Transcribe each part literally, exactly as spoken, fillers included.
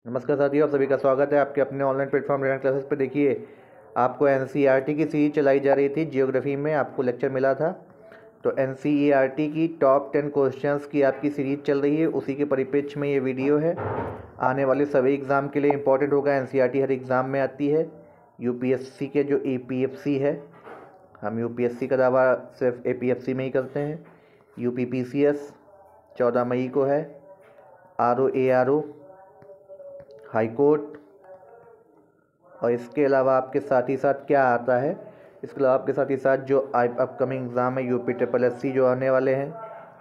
नमस्कार साथियों, आप सभी का स्वागत है आपके अपने ऑनलाइन प्लेटफॉर्म रेडियन क्लासेस पे। देखिए, आपको एनसीईआरटी की सीरीज चलाई जा रही थी। जियोग्राफी में आपको लेक्चर मिला था, तो एनसीईआरटी की टॉप टेन क्वेश्चंस की आपकी सीरीज चल रही है। उसी के परिप्रेक्ष्य में ये वीडियो है। आने वाले सभी एग्ज़ाम के लिए इंपॉर्टेंट होगा। एनसीईआरटी हर एग्ज़ाम में आती है। यूपीएससी के जो एपीएफसी है, हम यूपीएससी का दावा सिर्फ एपीएफसी में ही करते हैं। यूपीपीसीएस चौदह मई को है। आरओ एआरओ हाई कोर्ट, और इसके अलावा आपके साथ ही साथ क्या आता है, इसके अलावा आपके साथ ही साथ जो अपकमिंग एग्ज़ाम है यूपी ट्रिपल एस सी जो आने वाले हैं।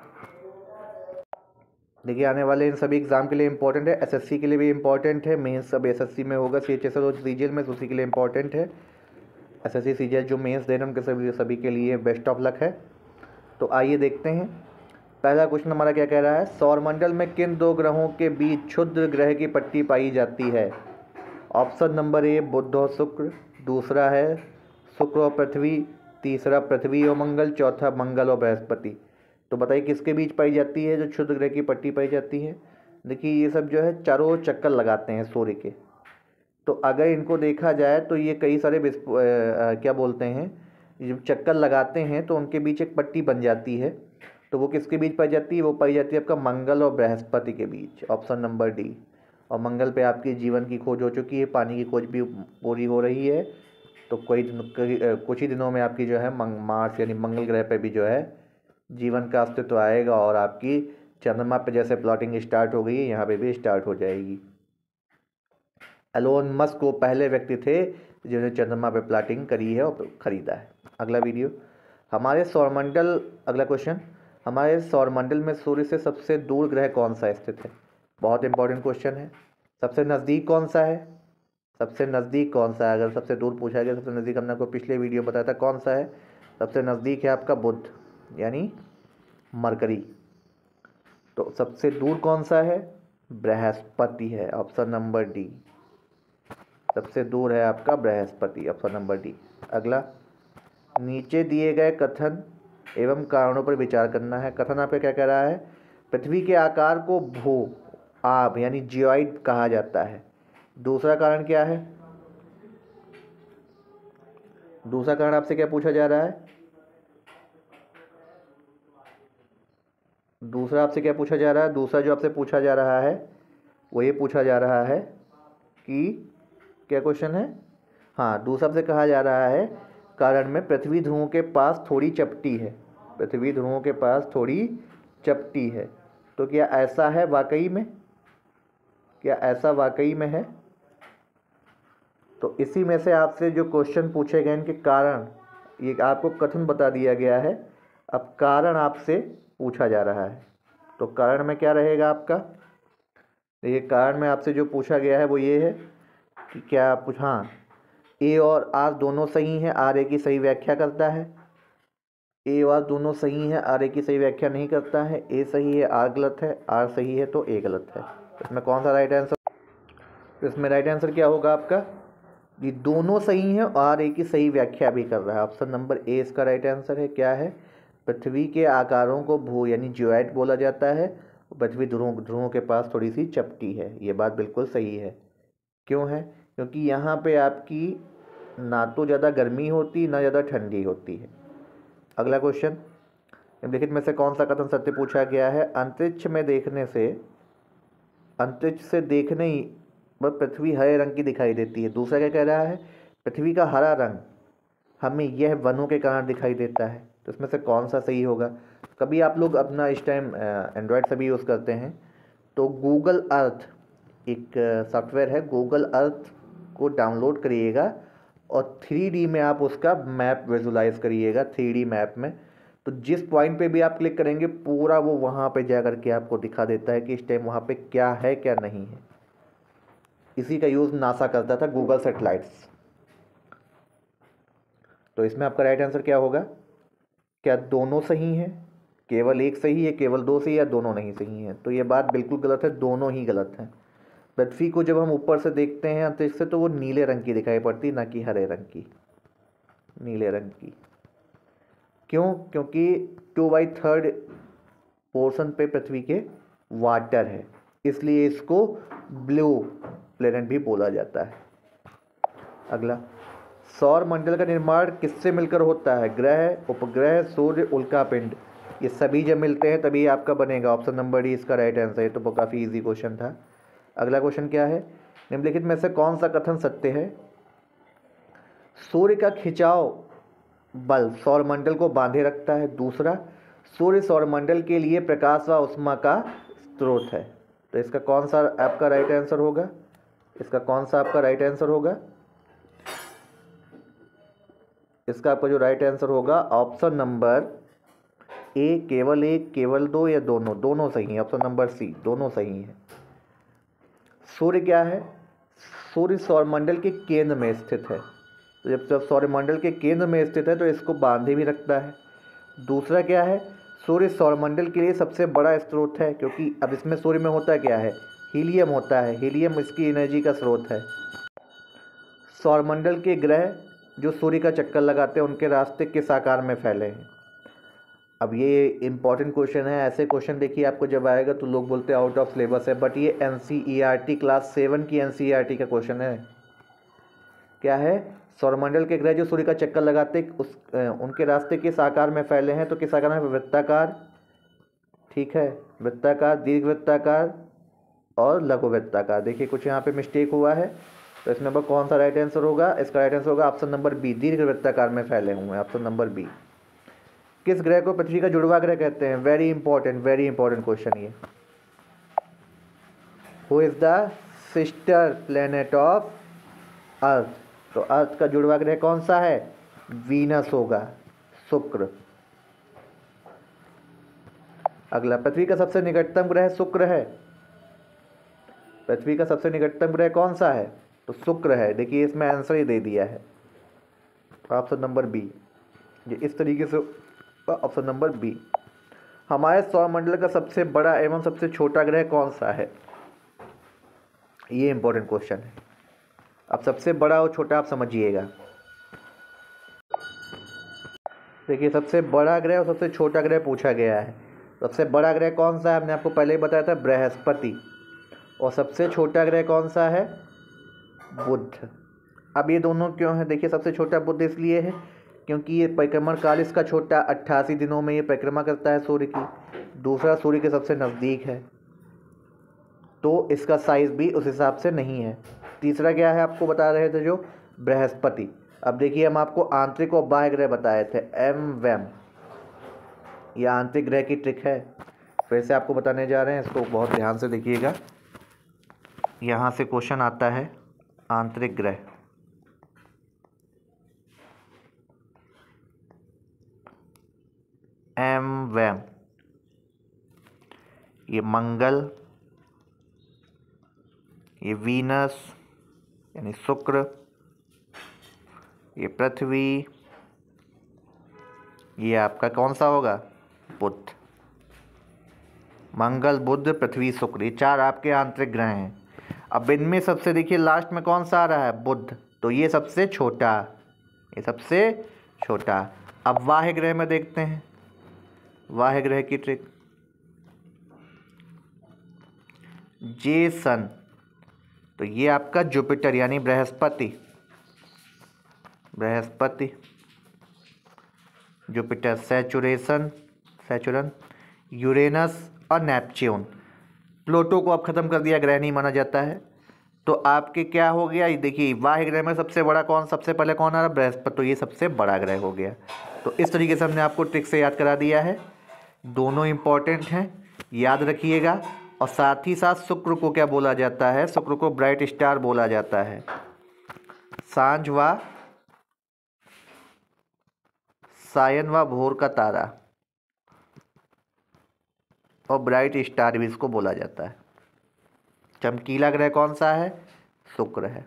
देखिए, आने वाले इन सभी एग्ज़ाम के लिए इंपॉर्टेंट है। एसएससी के लिए भी इंपॉर्टेंट है। मेंस सब एसएससी में होगा, सीएचएस और सीजीएल में, उसी के लिए इंपॉर्टेंट है। एसएससी सीजीएल जो मेंस दे रहे हैं उनके सभी सभी के लिए बेस्ट ऑफ लक है। तो आइए देखते हैं। पहला क्वेश्चन हमारा क्या कह रहा है, सौरमंडल में किन दो ग्रहों के बीच क्षुद्र ग्रह की पट्टी पाई जाती है। ऑप्शन नंबर ए बुध और शुक्र, दूसरा है शुक्र और पृथ्वी, तीसरा पृथ्वी और मंगल, चौथा मंगल और बृहस्पति। तो बताइए किसके बीच पाई जाती है जो क्षुद्र ग्रह की पट्टी पाई जाती है। देखिए, ये सब जो है चारों ओर चक्कर लगाते हैं सूर्य के। तो अगर इनको देखा जाए तो ये कई सारे विस्फो- अ, अ, क्या बोलते हैं, जब चक्कर लगाते हैं तो उनके बीच एक पट्टी बन जाती है। तो वो किसके बीच पाई जाती है, वो पाई जाती है आपका मंगल और बृहस्पति के बीच। Option number D. और मंगल पे आपकी जीवन की खोज हो चुकी है, पानी की खोज भी पूरी हो रही है। तो कोई कुछ ही दिनों में आपकी जो है मंग मार्स यानी मंगल ग्रह पे भी जो है जीवन का अस्तित्व आएगा, और आपकी चंद्रमा पे जैसे प्लॉटिंग स्टार्ट हो गई है, यहाँ पे भी स्टार्ट हो जाएगी। एलोन मस्क वो पहले व्यक्ति थे जिन्होंने चंद्रमा पे प्लॉटिंग करी है और ख़रीदा है। अगला वीडियो, हमारे सौरमंडल अगला क्वेश्चन, हमारे सौरमंडल में सूर्य से सबसे दूर ग्रह कौन सा स्थित है। बहुत इंपॉर्टेंट क्वेश्चन है। सबसे नज़दीक कौन सा है, सबसे नज़दीक कौन सा है। अगर सबसे दूर पूछा गया, सबसे नज़दीक हमने आपको पिछले वीडियो में बताया था कौन सा है। सबसे नज़दीक है आपका बुध यानी मरकरी। तो सबसे दूर कौन सा है, बृहस्पति है। Option number D. सबसे दूर है आपका बृहस्पति, ऑप्शन नंबर डी। अगला, नीचे दिए गए कथन एवं कारणों पर विचार करना है। कथन आपका क्या कह रहा है, पृथ्वी के आकार को भू आभ यानी जियोइड कहा जाता है। दूसरा कारण क्या है, दूसरा कारण आपसे क्या पूछा जा रहा है, दूसरा आपसे क्या पूछा जा रहा है, दूसरा जो आपसे पूछा जा रहा है वो ये पूछा जा रहा है कि क्या क्वेश्चन है, हाँ, दूसरा आपसे कहा जा रहा है कारण में पृथ्वी ध्रुवों के पास थोड़ी चपटी है। पृथ्वी ध्रुवों के पास थोड़ी चपटी है। तो क्या ऐसा है वाकई में, क्या ऐसा वाकई में है। तो इसी में से आपसे जो क्वेश्चन पूछे गए इनके कारण, ये आपको कथन बता दिया गया है, अब कारण आपसे पूछा जा रहा है। तो कारण में क्या रहेगा आपका, ये कारण में आपसे जो पूछा गया है वो ये है कि क्या आप, हाँ, ए और आर दोनों सही हैं, आर ए की सही व्याख्या करता है। ए और आर दोनों सही हैं, आर ए की सही व्याख्या नहीं करता है। ए सही है, आर गलत है, आर सही है तो ए गलत है। इसमें कौन सा राइट आंसर, इसमें राइट आंसर क्या होगा आपका, ये दोनों सही हैं, आर ए की सही व्याख्या भी कर रहा है। ऑप्शन नंबर ए इसका राइट आंसर है। क्या है, पृथ्वी के आकारों को भू यानी जियोइड बोला जाता है। पृथ्वी ध्रुवों ध्रुवों के पास थोड़ी सी चपटी है। ये बात बिल्कुल सही है। क्यों है, क्योंकि यहाँ पे आपकी ना तो ज़्यादा गर्मी होती ना ज़्यादा ठंडी होती है। अगला क्वेश्चन, निम्नलिखित में से कौन सा कथन सत्य पूछा गया है। अंतरिक्ष में देखने से अंतरिक्ष से देखने ही पर पृथ्वी हरे रंग की दिखाई देती है। दूसरा क्या कह रहा है, पृथ्वी का हरा रंग हमें यह वनों के कारण दिखाई देता है। तो इसमें से कौन सा सही होगा। कभी आप लोग अपना इस टाइम एंड्रॉयड से भी यूज़ करते हैं तो गूगल अर्थ एक सॉफ्टवेयर है, गूगल अर्थ को डाउनलोड करिएगा और थ्री डी में आप उसका मैप विजुलाइज करिएगा। थ्री डी मैप में तो जिस पॉइंट पे भी आप क्लिक करेंगे पूरा वो वहाँ पे जा कर के आपको दिखा देता है कि इस टाइम वहाँ पे क्या है क्या नहीं है। इसी का यूज़ नासा करता था, गूगल सैटेलाइट्स। तो इसमें आपका राइट आंसर क्या होगा, क्या दोनों सही हैं, केवल एक सही है, केवल दो सही, या दोनों नहीं सही हैं। तो ये बात बिल्कुल गलत है, दोनों ही गलत हैं। पृथ्वी को जब हम ऊपर से देखते हैं अंतरिक्ष से तो वो नीले रंग की दिखाई पड़ती, ना कि हरे रंग की, नीले रंग की। क्यों, क्योंकि टू बाई थर्ड पोर्शन पे पृथ्वी के वाटर है, इसलिए इसको ब्लू प्लेनेट भी बोला जाता है। अगला, सौर मंडल का निर्माण किससे मिलकर होता है? ग्रह, उपग्रह, सूर्य, उल्कापिंड, ये सभी जब मिलते हैं तभी आपका बनेगा। ऑप्शन नंबर डी इसका राइट आंसर है। तो काफ़ी इजी क्वेश्चन था। अगला क्वेश्चन क्या है? निम्नलिखित में से कौन सा कथन सत्य है? सूर्य का खिंचाव बल सौरमंडल को बांधे रखता है। दूसरा, सूर्य सौरमंडल के लिए प्रकाश व ऊष्मा का स्रोत है। तो इसका कौन सा आपका राइट आंसर होगा? इसका कौन सा आपका राइट आंसर होगा? इसका आपका जो राइट आंसर होगा ऑप्शन नंबर ए, केवल एक, केवल दो या दोनों? दोनों सही है। ऑप्शन नंबर सी, दोनों सही है। सूर्य क्या है? सूर्य सौरमंडल के केंद्र में स्थित है। तो जब जब सौरमंडल के केंद्र में स्थित है तो इसको बांधे भी रखता है। दूसरा क्या है? सूर्य सौरमंडल के लिए सबसे बड़ा स्रोत है, क्योंकि अब इसमें सूर्य में होता क्या है? हीलियम होता है। हीलियम इसकी एनर्जी का स्रोत है। सौरमंडल के ग्रह जो सूर्य का चक्कर लगाते हैं उनके रास्ते किस आकार में फैले हैं? अब ये इंपॉर्टेंट क्वेश्चन है। ऐसे क्वेश्चन देखिए आपको जब आएगा तो लोग बोलते हैं आउट ऑफ सिलेबस है, बट ये एनसीईआरटी क्लास सेवन की एनसीईआरटी का क्वेश्चन है। क्या है? सौरमंडल के ग्रह जो सूर्य का चक्कर लगाते उस उनके रास्ते किस आकार में फैले हैं? तो किस आकार में? वृत्ताकार, ठीक है, वृत्ताकार, दीर्घवृत्ताकार और लघुवृत्ताकार। देखिए कुछ यहाँ पे मिस्टेक हुआ है, तो इस नंबर कौन सा राइट आंसर होगा? इसका राइट आंसर होगा ऑप्शन नंबर बी, दीर्घवृत्ताकार में फैले हुए हैं। Option number B. किस ग्रह को पृथ्वी का जुड़वा ग्रह कहते हैं? Very important, very important question ये। Who is the sister planet of earth? तो अर्थ का जुड़वा ग्रह कौन सा है? वीनस होगा, शुक्र। अगला, पृथ्वी का सबसे निकटतम ग्रह शुक्र है। पृथ्वी का सबसे निकटतम ग्रह कौन सा है? तो शुक्र है। देखिए इसमें आंसर ही दे दिया है, ऑप्शन नंबर बी। ये इस तरीके से ऑप्शन नंबर बी। हमारे सौरमंडल का सबसे बड़ा एवं सबसे छोटा ग्रह कौन सा है? ये इंपॉर्टेंट क्वेश्चन है। अब सबसे बड़ा और छोटा आप समझिएगा। देखिए सबसे बड़ा ग्रह और सबसे छोटा ग्रह पूछा गया है। सबसे बड़ा ग्रह कौन सा है? हमने आपको पहले ही बताया था, बृहस्पति। और सबसे छोटा ग्रह कौन सा है? बुध। अब ये दोनों क्यों है? देखिए सबसे छोटा बुध इसलिए है क्योंकि ये परिक्रमण काल इसका छोटा, अट्ठासी दिनों में ये परिक्रमा करता है सूर्य की। दूसरा, सूर्य के सबसे नज़दीक है तो इसका साइज भी उस हिसाब से नहीं है। तीसरा क्या है आपको बता रहे थे जो? बृहस्पति। अब देखिए हम आपको आंतरिक और बाह्य ग्रह बताए थे, एम वैम। ये आंतरिक ग्रह की ट्रिक है, फिर से आपको बताने जा रहे हैं, इसको बहुत ध्यान से देखिएगा। यहाँ से क्वेश्चन आता है आंतरिक ग्रह। एम वैम, ये मंगल, ये वीनस यानी शुक्र, ये पृथ्वी, ये आपका कौन सा होगा? बुध। मंगल, बुध, पृथ्वी, शुक्र, ये चार आपके आंतरिक ग्रह हैं। अब इनमें सबसे देखिए लास्ट में कौन सा आ रहा है? बुध। तो ये सबसे छोटा, ये सबसे छोटा। अब बाह्य ग्रह में देखते हैं, बाह्य ग्रह की ट्रिक। जे सन, तो ये आपका जुपिटर यानी बृहस्पति, बृहस्पति, जुपिटर, सैचुरेशन, सैचुरन, यूरेनस और नेपच्यून। प्लूटो को अब खत्म कर दिया, ग्रह नहीं माना जाता है। तो आपके क्या हो गया? ये देखिए बाह्य ग्रह में सबसे बड़ा कौन, सबसे पहले कौन आ रहा? बृहस्पति। तो ये सबसे बड़ा ग्रह हो गया। तो इस तरीके से हमने आपको ट्रिक से याद करा दिया है। दोनों इंपॉर्टेंट हैं, याद रखिएगा। और साथ ही साथ शुक्र को क्या बोला जाता है? शुक्र को ब्राइट स्टार बोला जाता है। सांझ व सायन व भोर का तारा, और ब्राइट स्टार भी इसको बोला जाता है। चमकीला ग्रह कौन सा है? शुक्र है।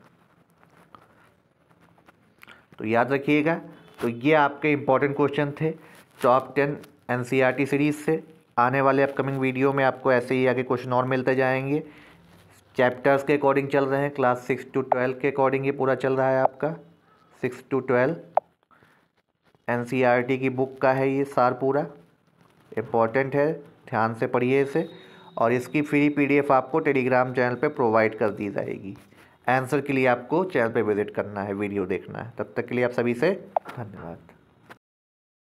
तो याद रखिएगा। तो ये आपके इंपॉर्टेंट क्वेश्चन थे टॉप टेन एनसीईआरटी सीरीज से। आने वाले अपकमिंग वीडियो में आपको ऐसे ही आगे क्वेश्चन और मिलते जाएंगे। चैप्टर्स के अकॉर्डिंग चल रहे हैं, क्लास सिक्स टू ट्वेल्व के अकॉर्डिंग ये पूरा चल रहा है आपका। सिक्स टू ट्वेल्व एनसीईआरटी की बुक का है ये सार, पूरा इम्पॉर्टेंट है, ध्यान से पढ़िए इसे। और इसकी फ्री पीडीएफ आपको टेलीग्राम चैनल पे प्रोवाइड कर दी जाएगी। आंसर के लिए आपको चैनल पे विजिट करना है, वीडियो देखना है। तब तक के लिए आप सभी से धन्यवाद।